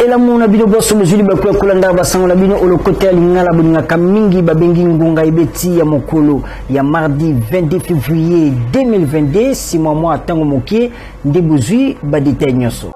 malamu na bino boso muzuli bakwa kulanda basango na bino olokote ya lingala buninga kamingi babengi ngunga ibeti ya mokolo ya mardi 22 février 2022 si mwa tango mokie ndebuzui badite nyoso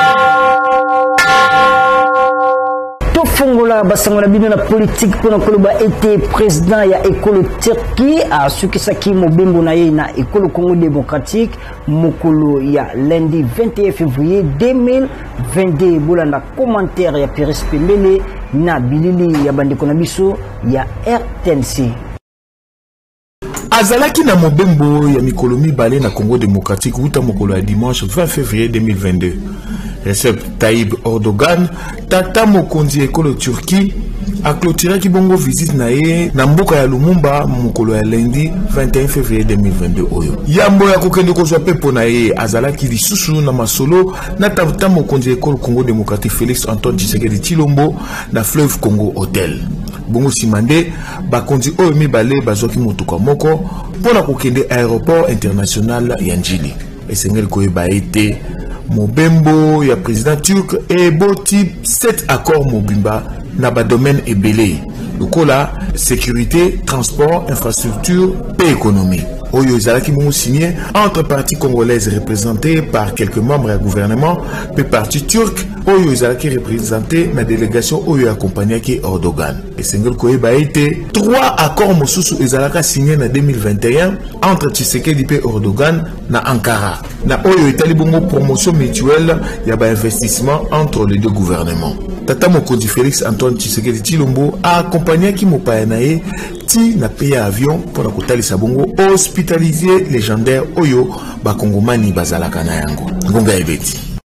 Fongola basangola bino na politique pour nakoloba été président ya école Turquie a sukisaki mobembo na ye na école Congo démocratique mokolo ya lundi 21 février 2022 bolanda commentaire ya Peres Pembele na bilili ya bandeko na biso ya RTNC. Azalaki na mobembo ya mikolo mibale na Congo démocratique uta mokolo ya dimanche 20 février 2022. Recep Tayyip Erdogan, tata mokonzi ekolo Turquie, a clôturé ki bongo visite na ye na mboka ya Lumumba mokolo ya lundi 21 février 2022 oyo. Yambo ya kokende kozwa pepo na ye azalaki lisusu na masolo na tata mokonzi ekolo Congo démocratique Félix Antoine Tshisekedi Tshilombo na Fleuve Congo Hotel. Bongo simande bakonzi oyo mibale bazwaki motuka moko pona kokende aéroport international ya Njili. Esengeli koyeba ete mobembo ya président turc et boti 7 accords mobimba na ba domaine ebele lokola sécurité, transport, infrastructure et économie. Oyo ezalaki bongo signé entre parties congolaises représentées par quelques membres du gouvernement et parti turc oyo ezalaki représenté na délégation oyo accompagnaki Erdogan. Esengeli koyeba ete 3 accords mosusu ezalaka signé na 2021 entre Tshisekedi et Erdogan na Ankara. Na oyo etali bongo promotion mutuelle ya ba investissement entre les deux gouvernements. Tata mokonzi Félix Antoine Tshisekedi Tshilombo a accompagné ki mopaya na ye ti na paye avion pour kotalisa bongo hospitaliser légendaire oyo bakongomani bazalaka na yango. Ngonga ebeti.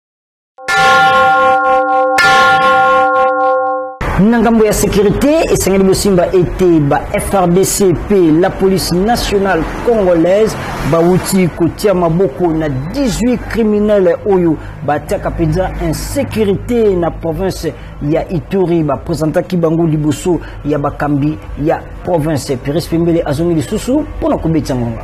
Nangambo ya sécurité esengeli bosimba ete ba FRDC la police nationale congolaise bauti kotia maboko na 18 criminels oyo bataka penza insécurité na province ya Ituri ba présentaki bango liboso ya bakambi ya province. Peres Pembele azongi lisusu pona kobetsa ngonga.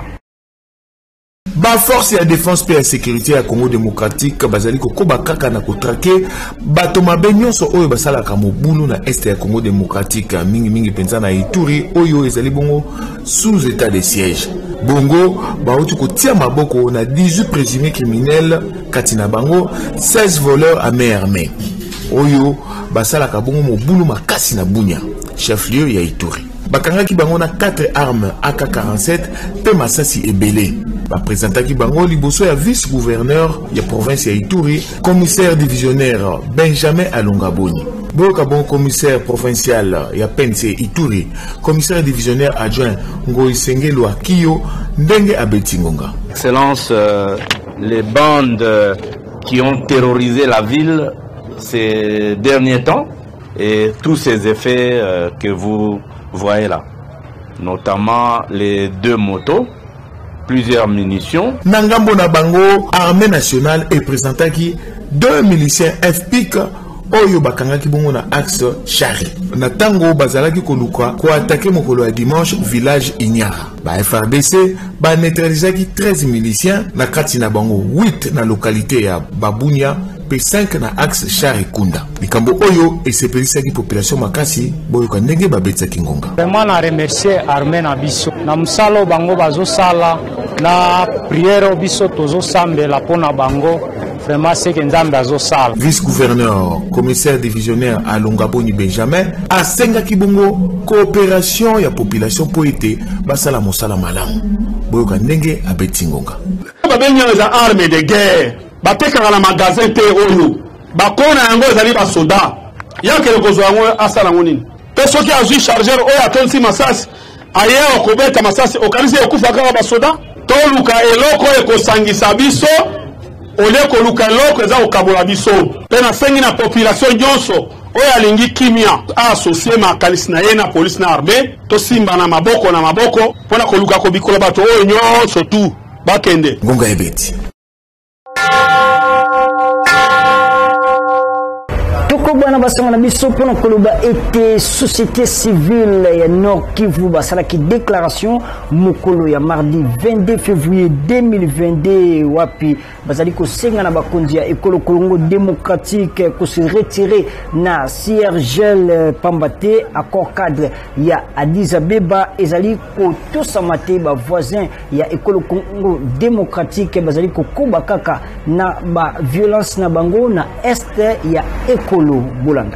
Ba force ya défense et la sécurité ya Congo démocratique bazali kokoba kaka na kotrake bato mabe nyonso oyo basalaka mobulu na este ya Congo démocratique mingi penza na Ituri oyo ezali bongo sous état de siège. Bongo bauti kotia maboko na 18 présumés criminels kati na bango 16 voleurs à main armée oyo basalaka bongo mobulu makasi na Bunia chef-lieu ya Ituri. Bakangaki bango na 4 armes AK-47 pe masasi ebele. Baprésentaki bango liboso ya vice-gouverneur ya province ya Ituri, commissaire divisionnaire Benjamin Alongaboni. Boka bon commissaire provincial ya pense Ituri, commissaire divisionnaire adjoint Ngoisengelo Akiyo ndenge abeti ngonga. Excellence, les bandes qui ont terrorisé la ville ces derniers temps et tous ces effets que vous voyez là, notamment les 2 motos, plusieurs munitions. Nangambo na bango, armée nationale est présentaki 2 miliciens FPIC oyo bakangaki bongo na axe Chari. Na tango bazalaki koluka ko attaquer mokolo ya dimanche village Inyara. Ba FRDC ba neutralisaki 13 miliciens na kati na bango 8 na localité ya Babunia pe 5 na axe Chari Kunda. Likambo oyo esepelisaki population makasi boyo ka ndenge babetsaki ngonga. Vraiment na remercier armée na biso na musalo bango bazo sala na prière biso tozo sambela pona bango. Vraiment c'est que nzambe azo sala. Vice-gouverneur, commissaire divisionnaire à Longaboni Benjamin a sengaki bongo coopération ya population po ete basala mosala malamu. Boyo ka ndenge abeti ngonga. Babenya za armes de guerre. Batekaka na magasin te oyo bakona yango ezali ba soda yakele kozwa yango asala ngonini pe soki azwi chargeur oyo atonsi masasi aye okobeta masasi okanisi okufa kaka ba soda toluka eloko ekosangisa biso ole koluka eloko eza okabola biso pe na sengi na population nyonso oyo alingi kimia associé makalisi na ye na police na armée to simba na maboko pona koluka kobikola bato oyo nyonso tu bakende ngonga ebeti. Toko bwana basanga na biso pona koloba ete société civile ya Nord Kivu basala ki déclaration mokolo ya mardi 22 février 2022 wapi bazali ko senga na bakonzi ya ekolo Congo démocratique ko se retirer na CIRGL pambate accord cadre ya Addis Abeba ezali ko tosamate ba voisin ya ekolo Congo démocratique bazali ko koba kaka na ba violence na bango na est ya ekolo Bolanda.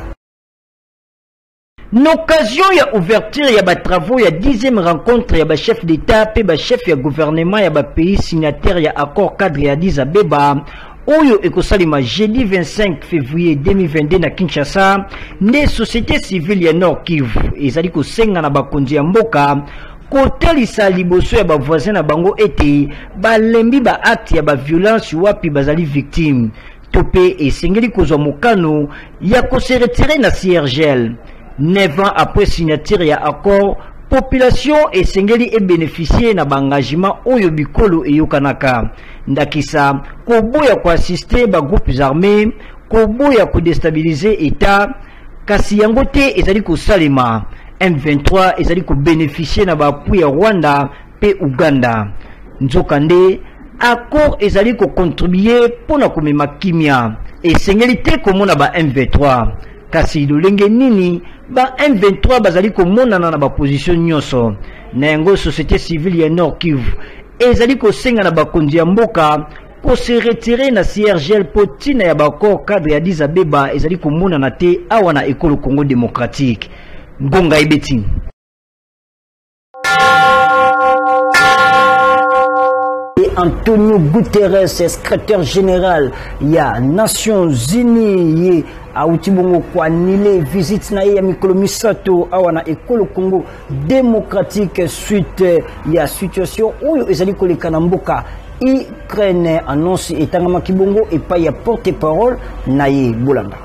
L'occasion ya ouverture ya ba travaux ya 10e rencontre ya ba chef d'état pe ba chef ya gouvernement ya ba pays signataire ya accord cadre ya Addis Abeba oyo ekosalima jeudi 25 février 2022 na Kinshasa ne société civile ya Nord Kivu ezali ko senga na bakonzi ya mboka kotelisa liboso ya ba voisin na bango ete balembi ba acte ya ba violence wapi bazali victime topé et sengeli kozwa mokano ya ko se retirer na CIRGL 9 ans après signature ya accord population et sengeli et bénéficier na engagement oyo bikolo eyokanaka ndakisa koboya ko assister ba groupes armés koboya ko déstabiliser état kasi yango te ezali ko salima M23 ezali ko bénéficier na ba appui ya Rwanda pe Uganda nzokande accord ezali ko contribuer pona komema kimia et sengeli te komona ba M23 kasi lolenge nini ba M23 bazali komonana na ba position nyonso na yango société civile ya Nord Kivu ezali ko senga na bakonzi ya mboka ko se retirer na CIRGL potina ya ba accord cadre ya Addis Abeba ezali komonana te awa na ekolo Congo démocratique ngonga ibeti. Antonio Guterres, secrétaire général ya Nations Unies a utibongo kwa nile visite na ya mikolo misato awana ekolo Congo démocratique suite ya situation oyo ezali koleka na mboka Ukraine annonce etangama kibongo epa ya porte-parole na ye Bolanda.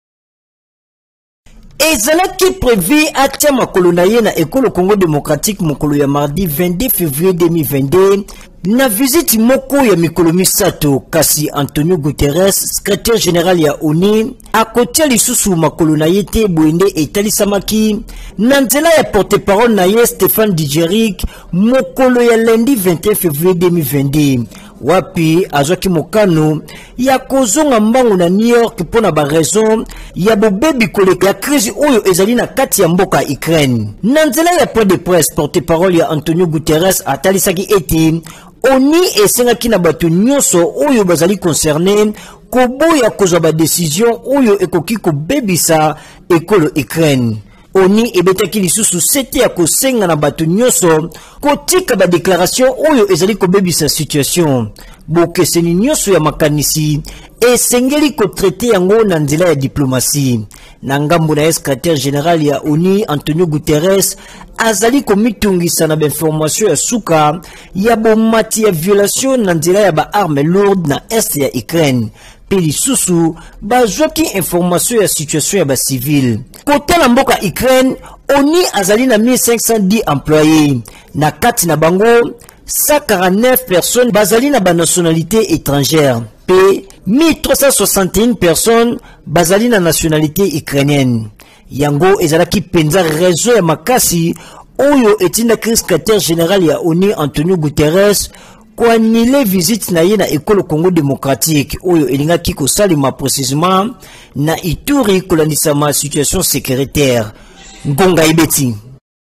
Ezalaki prévu à Tiama Kolonaye na École Congo démocratique mokolo ya mardi 22 février 2022 na visite moko ya mikolo misato kasi Antonio Guterres secrétaire général ya ONU akotia lisusu makolo na ye te boende etalisamaki na nzela ya porte-parole na ye Stéphane Dujarric mokolo ya lundi 21 février 2022 wapi azwaki mokano ya kozonga mbango na New York pona ba raison ya bobebi koleka ya crise oyo ezali na kati ya mboka Ukraine. Na nzela ya point de presse porte-parole ya Antonio Guterres atalisaki eti ONU esengaki na bato nyonso oyo bazali concerné koboya kozwa ba décision oyo ekoki kobebisa ekolo Ukraine. ONU ebetaki lisusu sete ya kosenga na bato nyonso kotika ba déclaration oyo ezali kobebisa situation bokeseni nyonso ya makanisi esengeli ko traiter yango na nzela ya diplomatie na ngambo na secrétaire général ya ONU Antonio Guterres azali komitungisa na information ya suka ya bomati ya violation na nzela ya ba armes lourdes na est ya Ukraine peli susu bazwaki information ya situation ya ba civil côté la mboka Ukraine ONU azali na 1510 employés na kati na bango 149 personnes bazali na ba nationalité étrangère pe 1361 personnes bazali na nationalité ukrainienne yango ezalaki penza réseau ya makasi oyo etinda secrétaire général ya ONU Antonio Guterres kwa nile visite na ye na ekolo Congo démocratique oyo elingaki kosalima précisément na Ituri kolandisa ma situation sécuritaire ngonga ibeti.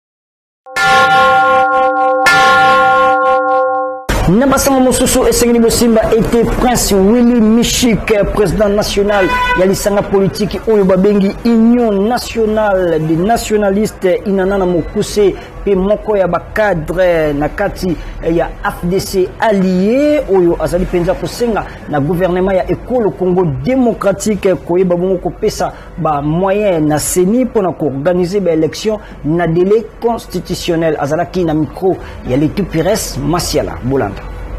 Nabasama Mosusu esengeli bosimba était Prince Willy Michik président national ya lisanga politique oyo babengi Union nationale des nationalistes inanana mokuse pe moko ya bakadre na kati ya FDC allié oyo azali penza kosenga na gouvernement ya ekolo Congo démocratique koyeba bongo kopesa ba moyen na CENI pona ko organiser ba élection na délai constitutionnel azalaki na micro ya l'équipe Pires Masiala Bolanda.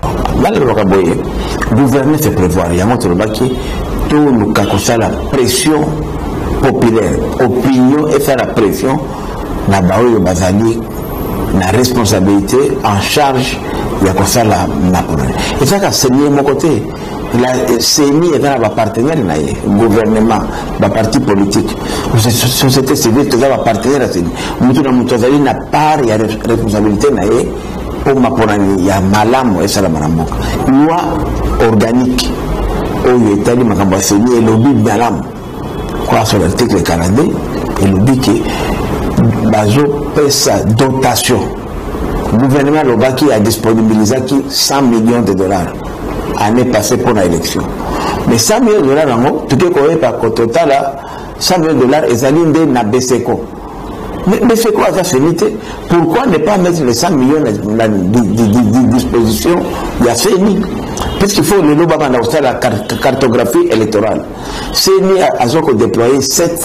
Gouverner c'est prévoir. Il y a montré tout le cas la pression populaire, opinion et faire la pression na baoyo bazali na responsabilité en charge il y a comme ça la et ça c'est mieux mon côté la CENI est un partenaire, le gouvernement, le parti politique, la société civile est un partenaire. Nous n'a pas de responsabilité pour ma il y a malam et ça la loi organique où l'État dit ma CENI et lobby malam quoi sur l'article 42 et lobby que bazo paie sa dotation. Le gouvernement Lobaki a disponibilisé 100 millions de dollars année passée pour l'élection. Mais 100 millions de dollars, tout est correct par le total, 100 millions de dollars, ils allaient dans BSECO. Mais BSECO a sa finité. Pourquoi ne pas mettre les 100 millions à disposition de la CENI? Parce qu'il faut le Lobama dans la cartographie électorale. CENI a déployé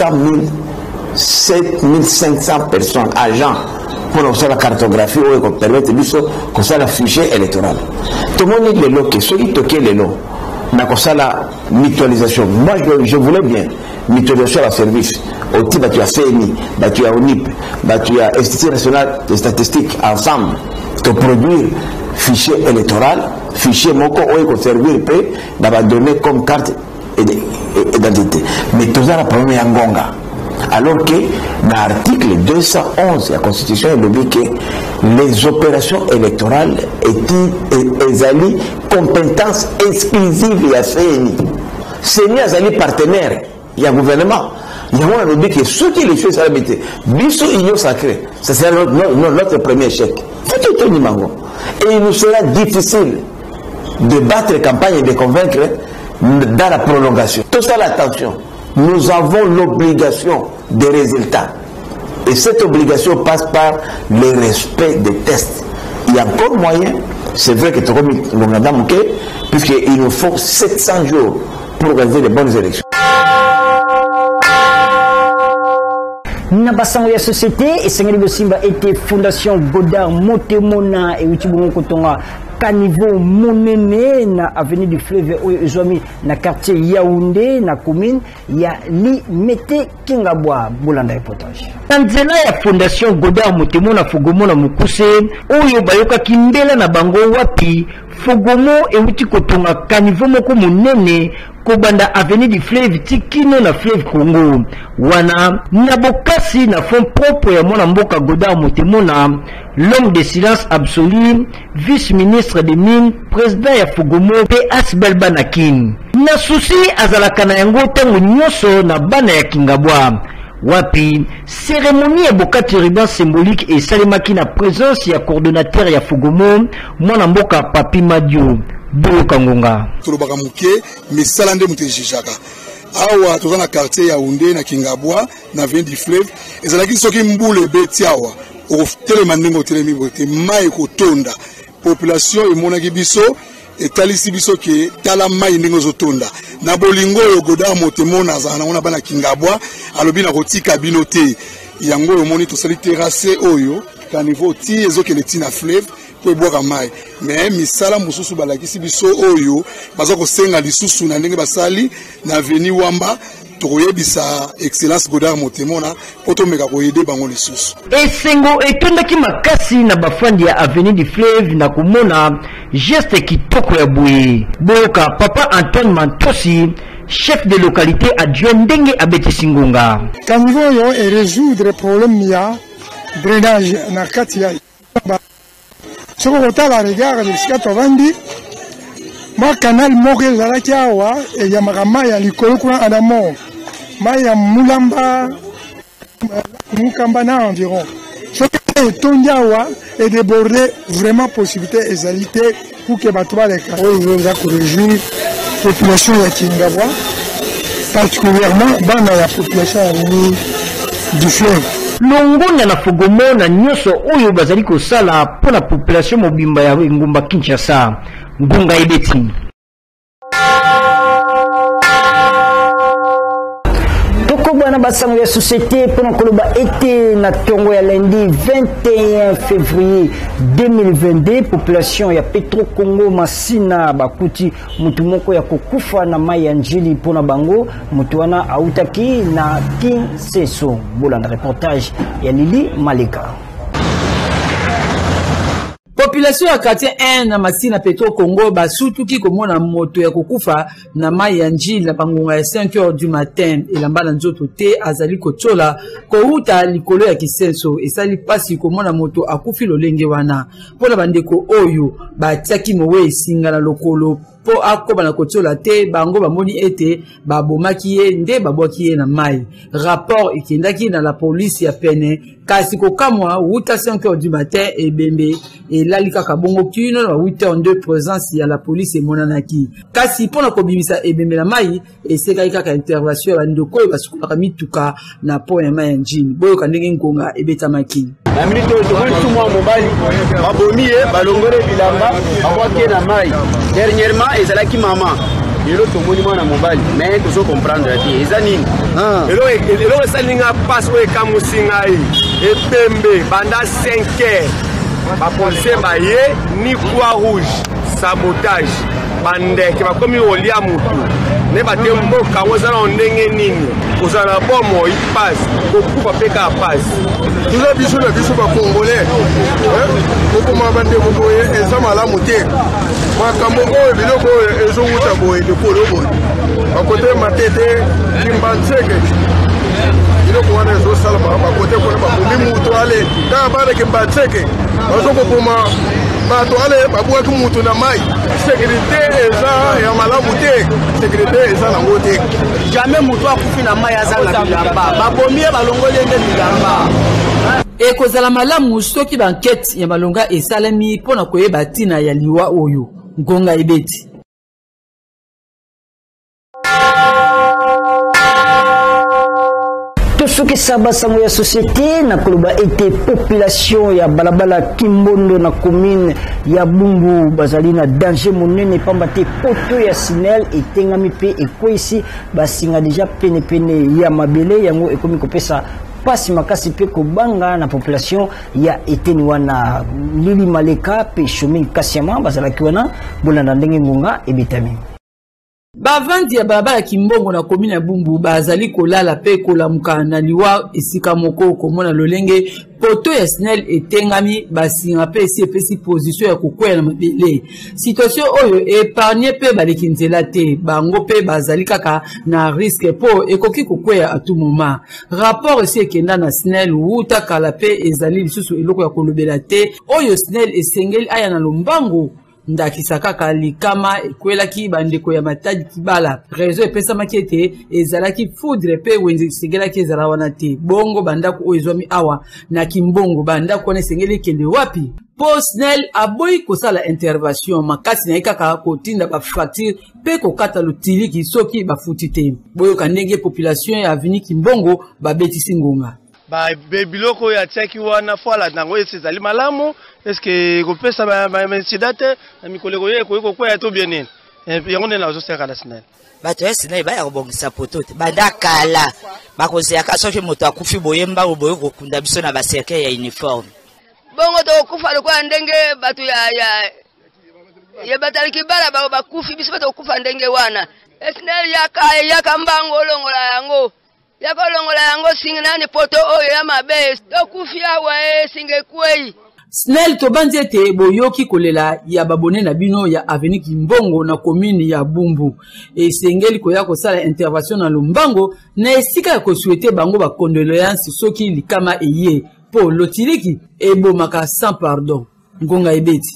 7500 personnes, agents, pour faire la cartographie ou permettre de faire la fichier électoral. Tout le monde dit le lot, ceux qui toquent les lots, mais la mutualisation. Moi, je voulais bien mutualisation à service. Au type, tu as CNI, tu as ONIP, tu as Institut national de statistiques ensemble, pour produire fichier électoral, fichier moko ou servir peu, d'avoir donné comme carte d'identité. Mais tout ça, la première est Ngonga. Alors que dans l'article 211 de la Constitution, il dit que les opérations électorales étaient compétence exclusive de la CENI. CENI est partenaire, il y a un gouvernement. Il y a un dit que ceux qui les font, ça l'habiter. Bissou Union Sacrée, ça sera notre premier échec. Et il nous sera difficile de battre la campagne et de convaincre dans la prolongation. Tout ça, l'attention. Nous avons l'obligation des résultats. Et cette obligation passe par le respect des tests. Il y a encore moyen, c'est vrai que tu as manqué, puisqu'il nous faut 700 jours pour organiser les bonnes élections. Nabasango ya société et Sengeli Bosimba était Fondation Godard Motemona et Utibongo Kotonga Caniveau Monene na avenue du Fleuve Ozomi na quartier Yaoundé na commune ya li mete Kingabwa Bolanda reportage. Tanzela ya Fondation Godard Motemona Fogomona Mukuse oyo bayoka kimbela na bango wapi Fogomo e uti Kotonga Caniveau moko monene Kobanda avenue du Fleuve Tikino na Fleuve Congo wana nabokasi na fond propre ya mwana mboka Godard Motemona l'homme de silence absolu vice-ministre des mines président ya Fogomo PS Belbanakin na susi azalaka na yango tango nyoso na bana ya Kingabwa wapi cérémonie ya bokati ruban symbolique et salimaki na présence ya coordonnateur ya Fogomo mwana mboka Papi Madio Boyoka Ngonga tolobaka muke misala nde mutejijaka awa toza na quartier ya Yaoundé na Kingabwa na avenue du Fleuve ezalaki soki mbule beti awa otelema ndenge otelemi bote mai kotonda population emonaki biso etalisi biso ke tala mai ndenge ozotonda na bolingo oyo Godard Motemona azala nango na bana Kingabwa alobi na kotika bino te yango oyo moni tosali terrasse oyo ka niveau ti ezokende ti na Fleuve pour boire mai mais misala mususu balakisi biso oyo baza kosenga lisusu na ndenge basali na avenue Wamba tokoyebisa excellence Godard Motemona po tomeka koyede bango lisusu esengo etondaki makasi na bafandi ya avenue du Fleuve na komona geste kitoko ya boye boyoka papa Antoine Mantosi chef de localité adjoint ndenge abetisi ngonga kanivo yo et résoudre problème ya drainage na kati ya soko kotala regard de sika tovandi ma canal moko ezalaki awa eyamaka mai ya likolo kuna adamo mai ya mulamba mukamba na environ soki etondi awa et déborder vraiment possibilité ezali te pour que bato baleka oyo eza koréjouir population ya Kingabwa particulièrement bana ya population ya Avenue du Fleuve longonda na Fogomo na nyoso oyo bazali kosala pour la population mobimba ya ngumba Kinshasa ngonga ebeti Bwana basango ya société pendant koloba été na tongo ya lundi 21 février 2022 population ya Petro Congo Masina bakuti mutu moko ya kokufa na mai ya njili pona bango mutu wana autaki na Kinseso Bolanda reportage ya Lili Maleka. Population ya quartier 1 na Masina Petro Congo basutuki komona moto ya kokufa na mai ya njila na bangonga ya 5h du matin elamba na nzoto te azali kotola kouta likolo ya kisenso esali pasi komona moto akufi lolenge wana pona bandeko oyo batiaki mowe esinga na lokolo po akoba na kotola te bango bamoni ete babomaki ye nde babwaki ye na mai. Rapport ekendaki na la police ya pene kasi kokamwa wuta 5h du matin ebembe elali kaka bongo kino na 8h de présence ya la police emonanaki kasi pona kobimisa ebembe na mai esekaki kaka intervention ya ndoko oyo basukulaka mituka na po ya mai ya njini boyoka ndenge ngonga ebetamaki na minute oyo tumwa mobali babomi ye balongole bilamba babwaki na mai dernièrement ezalaki mama lelo tomoni mwana mobali mais tozo comprendre ati eza nini lelo esalinga passe oyo ekamusi ngai epembe banda 5h bapolisier baye ni croix rouge sabotage bandeke bakomi kolia mutu ne bate mboka ngo ezala ndenge nini kozala bomo ipasi kokufa mpe kaka pasi tuza biso na biso bakongolais kokoma bandeko boye eza malamu te makambo oyo biloko oyo ezowuta boye likolo boye bakote matete kimbanseke biloko wana ezosala bakote kuna babomi mutu ale kaka baleke mbanseke bazokokoma bato ale babwaki mutu na mai sécurité eza ya malamu te sécurité eza nango te jamais mutu akufi na mai aza na bilamba babomi ye balongoli ende bilamba ekozala malamu soki bankete ya malonga esalemi mpona koyeba ntina ya liwa oyo ngonga ebeti. Soki saba sango ya société na koloba ete population ya balabala Kimbondo na commune ya Bumbu bazali na danger monene pamba te poto ya Sinel etengami pe ekwisi basinga deja pene ya mabele yango ekomi kopesa pasi makasi pe kobanga na population ya eteni wana Lili Maleka pe Shomin Kasiama bazalaki wana bolanda ndenge ngonga ebitami. Bavandi ya balabala Kimbongo na commune ya Bumbu bazali kolala pe kolamuka na liwa esika moko komona lolenge poto ya Sinel etengami basinga pe esi position ya kokwela na mabele. Situation oyo épargné pe baleki nzela te bango pe bazali kaka na risque po ekoki kokwela à tout moment. Rapport esi ekenda na Sinel wuta kala pe ezali lisusu eloko ya kolobela te oyo Sinel esengeli aya na lombango ndakisa kaka likama ekwelaki bandeko ya matadi kibala réseau epesamaki ete ezalaki foudre pe wenze esengelaki ezala wana te bongo bandako oyo ezwami awa na Kimbongo bandako wana esengeli kende wapi po Snell aboyi kosala intervention makasi na ye kaka kotinda bafracture pe kokata lotiliki soki bafuti te boyoka ndenge population ya avini Kimbongo babetisi ngonga biloko ya tiaki wana foala nango ezali malamu eske kopesa ba incident na mikoleko ye ko kwa to bien nini yango nena ozoseka na Sinel bato ya Sinel ba ya kobongisa poto te bandakala bakozeka soki moto akufi boyemba boye kokunda biso na ba cercle ya uniforme bongo to kufa lokwa ndenge bato ya batali kibala bakufi biso bato kufa ndenge wana Sinel yaka mbango longola yango yakolongola yango singinani poto oyo ya mabe tokufia wae singekwei Snell tobandi ete boyoki kolela ya babone na bino ya aveni Kimbongo na commune ya Bumbu esengeli koya kosala intervention na lombango na esika ya kosuete bango ba condoléances soki likama eye po lotiliki ebomaka sans pardon ngonga ebeti.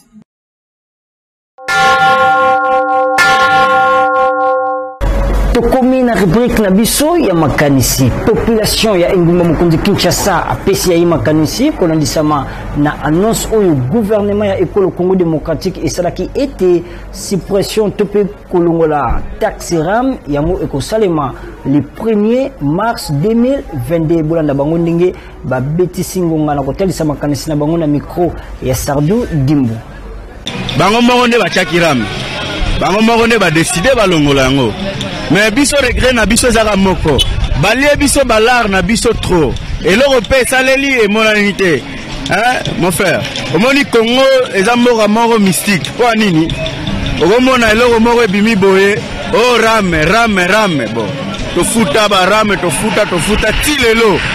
Tokomi na rubrique na biso ya makanisi population ya Engumba Mukonzi Kinshasa apesi ya makanisi kolandisama na annonce oyo gouvernement ya ekolo Congo démocratique esalaki ete suppression tope kolongola taxe ram yango ekosalema le 1er mars 2022 bolanda bango ndenge babetisi ngonga na kotalisa makanisi na bango na micro ya Sardou Dimbu bango moko nde batiaki ram bango moko nde badeside balongola yango mais biso regret na biso zaka moko balie biso balar na biso trop eloko pe saleli e monani te mon frère omoni Congo eza mboka moko mystique po nini okomona eloko moko ebimi boye rame bo tofuta ba rame tofuta ti lelo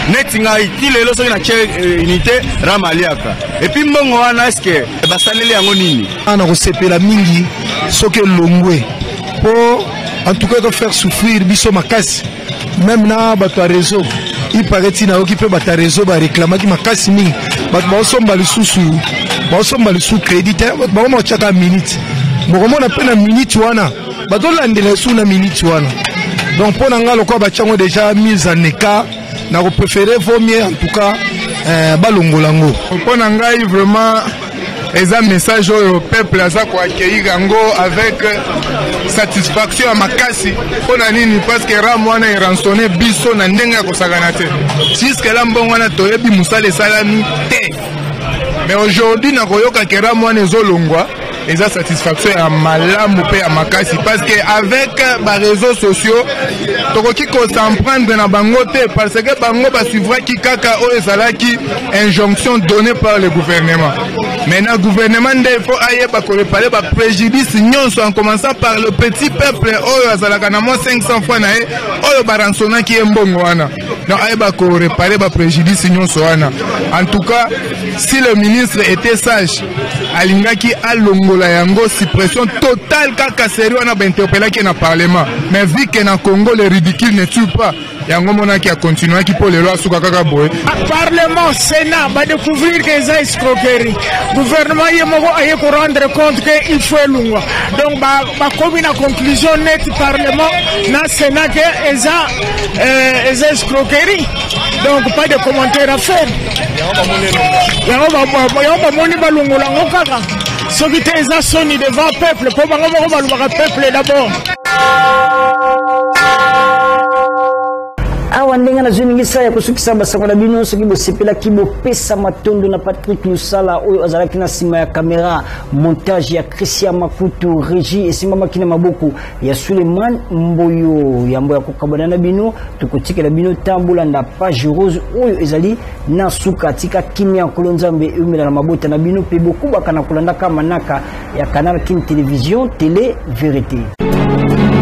neti ngai ti lelo soki na tie unité ramaliaka et puis mbongo wana eske basaleli yango nini ana kosepela mingi soki elongwe po en tout cas faire souffrir biso makasi même na bato ya réseau il paraît tina oki pe bato ya réseau bareklamaki makasi mingi bato baosomba lisusu crédit bato bakomachaka minute mokomona mpe na minute wana bato olandela esu na minute wana donc mpo na nga lokwa batiango déjà mise en écart na kopréféré vaut mieux en tout cas balongola yango mpo na ngai vraiment eza message oyo peuple aza koaccueillir yango avec satisfaction ya makasi mpo na nini parce que ram wana eransonne biso na ndenge ya kosakana te jusque la mbongo wana toyebi mosala esalami te mais aujourd'hui nakoyoka ke ram wana ezolongwa eza satisfaction ya malamu pe ya makasi parce que avec ba réseaux sociaux tokoki ko s'en prendre na bango te parce que bango basuivraki kaka oyo ezalaki injonction donnée par le gouvernement. Maintenant gouvernement nde il faut ayeba ko réparer ba préjudice nyonso en commençant par le petit peuple oyo azalaka na mo 500 fois na ye oyo baransonaki mbongo wana. Donc ayeba ko réparer ba préjudice nyonso wana. En tout cas, si le ministre était sage, alingaki alongo la yango suppression totale kaka sérieux on a interpellé na parlement mais vu que na Congo le ridicule ne tue pas yango mona qui a continué qui pour les lois suka kaka boy parlement sénat va découvrir que ça escroquerie gouvernement yemoko aye ko rendre compte que il faut lungwa donc ba comme na conclusion net parlement na sénat que eza escroquerie donc pas de commentaires à faire yango moni balungola ngokaka soki te eza soni devant peuple po bango moko balobaka peuple d'abord awa ndenge nazwiningisa ya kosukisa basango na bino soki bosepelaki bopesa matondo na Patrick Lusala oyo azalaki na nsima ya kamera montage ya Christian Makutu régie esimbamaki na maboko ya Suleiman Mboyo yambo ya kokabana na bino tokotikela bino tambulanda page rose oyo ezali na suka tika kimia kolonzambe eumela na mabota na bino pe bokuba kana kolanda ka manaka ya Canal King Télévision Télé Vérité.